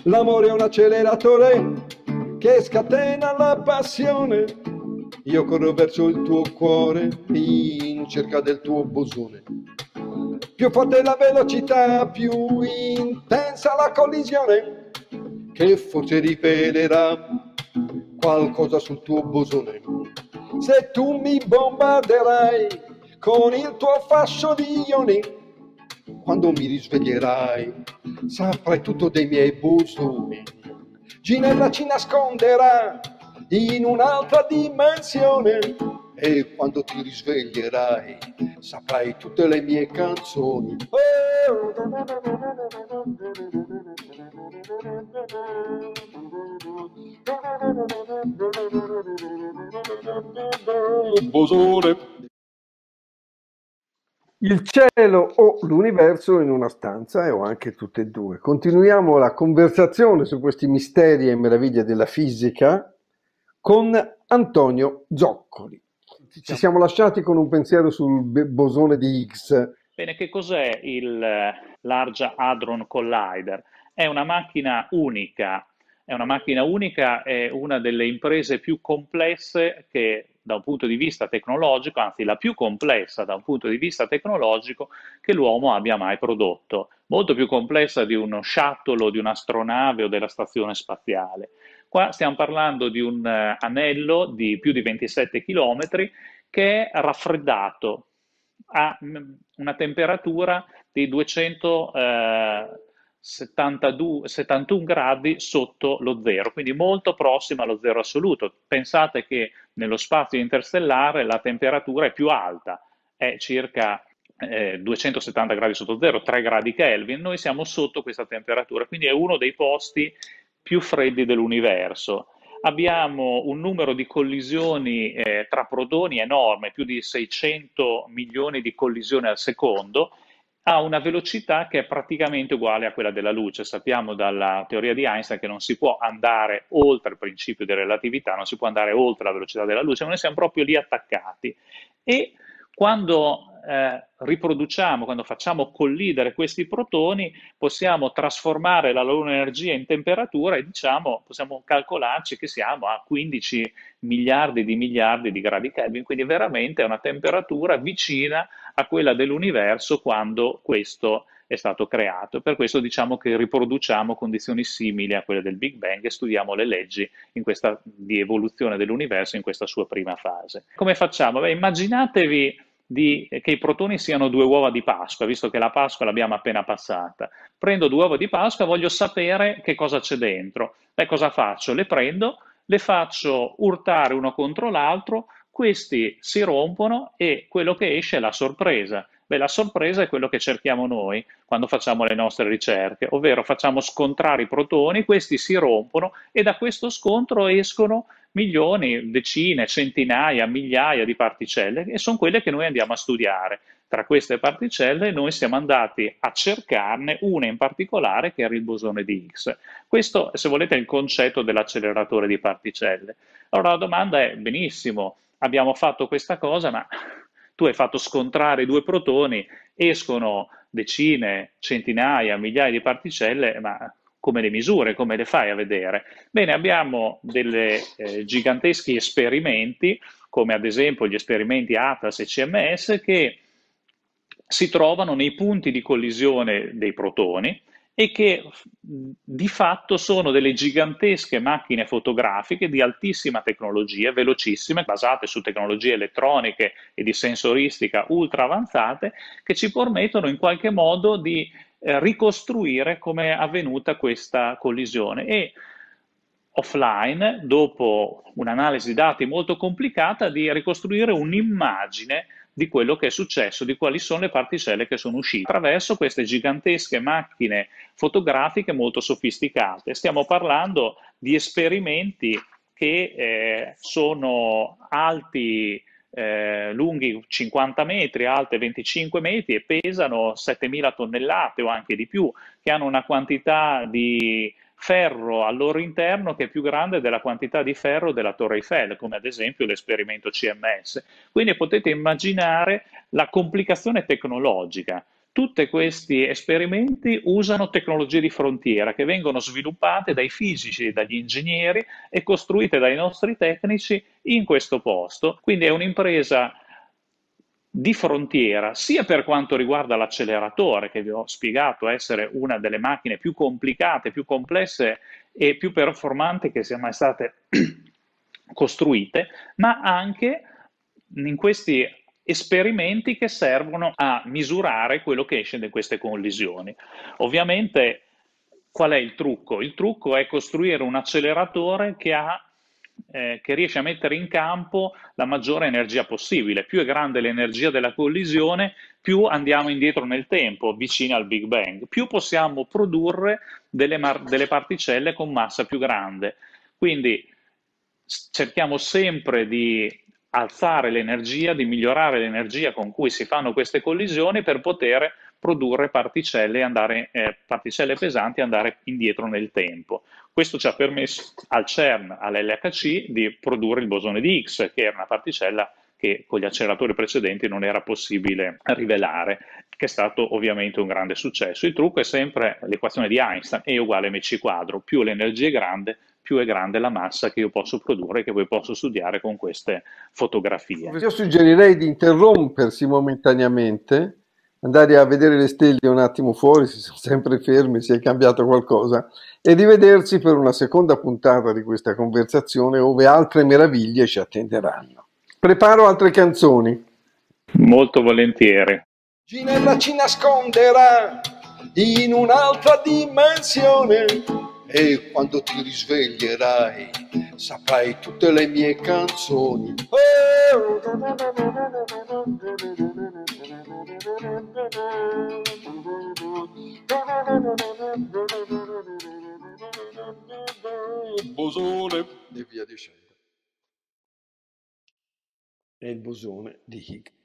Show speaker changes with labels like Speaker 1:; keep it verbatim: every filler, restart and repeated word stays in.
Speaker 1: L'amore è un acceleratore che scatena la passione. Io corro verso il tuo cuore in cerca del tuo bosone. Più forte la velocità, più intensa la collisione, che forse rivelerà qualcosa sul tuo bosone. Se tu mi bombarderai con il tuo fascio di ioni, quando mi risveglierai saprai tutto dei miei bosoni. Ginevra ci nasconderà in un'altra dimensione e quando ti risveglierai saprai tutte le mie canzoni. Bosone. Il cielo o l'universo in una stanza, e ho anche tutte e due. Continuiamo la conversazione su questi misteri e meraviglie della fisica con Antonio Zoccoli. Ci siamo lasciati con un pensiero sul bosone di Higgs.
Speaker 2: Bene, che cos'è il Large Hadron Collider? È una macchina unica, è una macchina unica, è una delle imprese più complesse che da un punto di vista tecnologico, anzi la più complessa da un punto di vista tecnologico che l'uomo abbia mai prodotto, molto più complessa di uno shuttle o di un'astronave o della stazione spaziale. Qua stiamo parlando di un eh, anello di più di ventisette chilometri che è raffreddato a mm, una temperatura di duecentosettantadue settantuno gradi sotto lo zero, quindi molto prossima allo zero assoluto. Pensate che nello spazio interstellare la temperatura è più alta, è circa eh, duecentosettanta gradi sotto zero, tre gradi Kelvin. Noi siamo sotto questa temperatura, quindi è uno dei posti più freddi dell'universo. Abbiamo un numero di collisioni eh, tra protoni enorme, più di seicento milioni di collisioni al secondo, a una velocità che è praticamente uguale a quella della luce. Sappiamo dalla teoria di Einstein che non si può andare oltre il principio di relatività, non si può andare oltre la velocità della luce, ma noi siamo proprio lì attaccati. E quando eh, riproduciamo, quando facciamo collidere questi protoni, possiamo trasformare la loro energia in temperatura e diciamo, possiamo calcolarci che siamo a quindici miliardi di miliardi di gradi Kelvin, quindi veramente è una temperatura vicina a quella dell'universo quando questo è stato creato. Per questo diciamo che riproduciamo condizioni simili a quelle del Big Bang e studiamo le leggi in questa, di evoluzione dell'universo in questa sua prima fase. Come facciamo? Beh, immaginatevi di, che i protoni siano due uova di Pasqua, visto che la Pasqua l'abbiamo appena passata. Prendo due uova di Pasqua e voglio sapere che cosa c'è dentro. Beh, cosa faccio? Le prendo, le faccio urtare uno contro l'altro, questi si rompono e quello che esce è la sorpresa. Beh, la sorpresa è quello che cerchiamo noi quando facciamo le nostre ricerche, ovvero facciamo scontrare i protoni, questi si rompono e da questo scontro escono milioni, decine, centinaia, migliaia di particelle e sono quelle che noi andiamo a studiare. Tra queste particelle noi siamo andati a cercarne una in particolare che era il bosone di Higgs. Questo, se volete, è il concetto dell'acceleratore di particelle. Allora la domanda è, benissimo, abbiamo fatto questa cosa, ma tu hai fatto scontrare due protoni, escono decine, centinaia, migliaia di particelle, ma come le misure, come le fai a vedere? Bene, abbiamo dei eh, giganteschi esperimenti, come ad esempio gli esperimenti ATLAS e C M S, che si trovano nei punti di collisione dei protoni e che di fatto sono delle gigantesche macchine fotografiche di altissima tecnologia, velocissime, basate su tecnologie elettroniche e di sensoristica ultra avanzate, che ci permettono in qualche modo di eh, ricostruire come è avvenuta questa collisione e offline, dopo un'analisi dati molto complicata, di ricostruire un'immagine di quello che è successo, di quali sono le particelle che sono uscite attraverso queste gigantesche macchine fotografiche molto sofisticate. Stiamo parlando di esperimenti che eh, sono alti, eh, lunghi cinquanta metri, alte venticinque metri e pesano settemila tonnellate o anche di più, che hanno una quantità di ferro al loro interno che è più grande della quantità di ferro della Torre Eiffel, come ad esempio l'esperimento C M S. Quindi potete immaginare la complicazione tecnologica. Tutti questi esperimenti usano tecnologie di frontiera che vengono sviluppate dai fisici, dagli ingegneri e costruite dai nostri tecnici in questo posto. Quindi è un'impresa di frontiera, sia per quanto riguarda l'acceleratore, che vi ho spiegato essere una delle macchine più complicate, più complesse e più performanti che siano mai state costruite, ma anche in questi esperimenti che servono a misurare quello che esce da queste collisioni. Ovviamente, qual è il trucco? Il trucco è costruire un acceleratore che ha eh, che riesce a mettere in campo la maggiore energia possibile. Più è grande l'energia della collisione, più andiamo indietro nel tempo, vicino al Big Bang, più possiamo produrre delle, delle particelle con massa più grande. Quindi cerchiamo sempre di alzare l'energia, di migliorare l'energia con cui si fanno queste collisioni per poter produrre particelle, andare, eh, particelle pesanti e andare indietro nel tempo. Questo ci ha permesso al CERN, all'L H C, di produrre il bosone di Higgs, che era una particella che con gli acceleratori precedenti non era possibile rivelare, che è stato ovviamente un grande successo. Il trucco è sempre l'equazione di Einstein, E uguale mc quadro, più l'energia è grande, più è grande la massa che io posso produrre e che poi posso studiare con queste fotografie.
Speaker 1: Io suggerirei di interrompersi momentaneamente, andare a vedere le stelle un attimo fuori, si sono sempre fermi, si è cambiato qualcosa, e rivedersi per una seconda puntata di questa conversazione dove altre meraviglie ci attenderanno. Preparo altre canzoni.
Speaker 2: Molto volentieri.
Speaker 1: Ginevra ci nasconderà in un'altra dimensione e quando ti risveglierai saprai tutte le mie canzoni. Bosone e via dicendo. È il bosone di Higgs.